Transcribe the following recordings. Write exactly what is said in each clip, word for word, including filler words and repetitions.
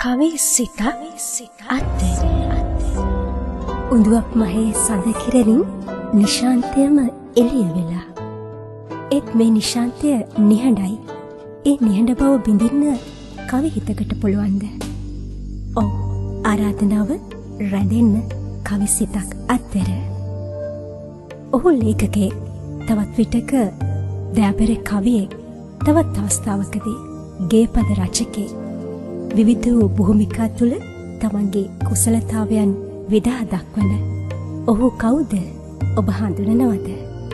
කවි සිත අත්දැක උඳුවක් මහේ සඳ කිරණින් නිශාන්තයම එළිය වෙලා. ඒත් මේ නිශාන්තය නිහඬයි. ඒ නිහඬ බව බිඳින්න කවි හිතකට පුළුවන්ද? ඔව්, ආරාධනාව රැඳෙන්න කවි සිතක් අත්තර. ඔහු ලේඛකේ, තවත් විටක දෑබර කවියෙක්, තවත් අවස්ථාවකදී ගේපද රචකේ. විවිධ වූ භූමිකා තුළ තමන්ගේ කුසලතාවයන් විදා දක්වන ඔහු කවුද? ඔබ හඳුනනවද?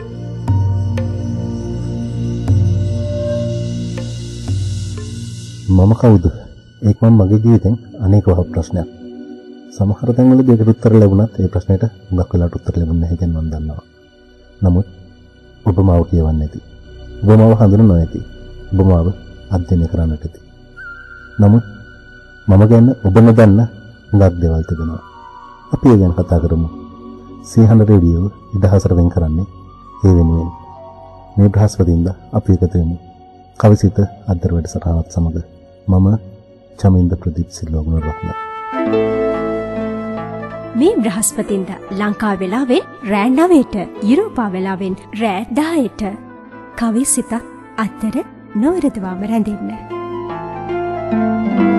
මම කවුද? ඒක මම මගේ ජීවිතෙන් අනේක වහ ප්‍රශ්නයක්. සමහර තැන්වලදී ඒකට උත්තර ලැබුණත් ඒ ප්‍රශ්නෙට හුඟක් වෙලාවට උත්තර ලැබුණේ නැහැ කියන මම දන්නවා. නමුත් ඔබ මාව කියවන්නේ නැති. ඔබ මාව හඳුනනවා නැති. ඔබ මාව අධ්‍යයනය කරන්නට ඇති. නමුත් මම ගැන ඔබ නොදන්න හුඟක් දේවල් තිබෙනවා. අපි ඒ ගැන කතා කරමු. සීහන රේඩියෝ ඉදහසට වෙන් කරන්නේ ඒ වෙනුවෙන්. මේ බ්‍රහස්පතින්දා අපි එකතු වෙමු. කවිසිත අද්දර වැඩසටහනත් සමග මම චමින්ද ප්‍රදීප් සිල්වා ගුණරත්න. මේ බ්‍රහස්පතින්දා ලංකා වෙලාවෙන් රෑ නවයට, යුරෝපා වෙලාවෙන් රෑ දහයට කවිසිත අද්දර නොවරදවාම රැඳෙන්න.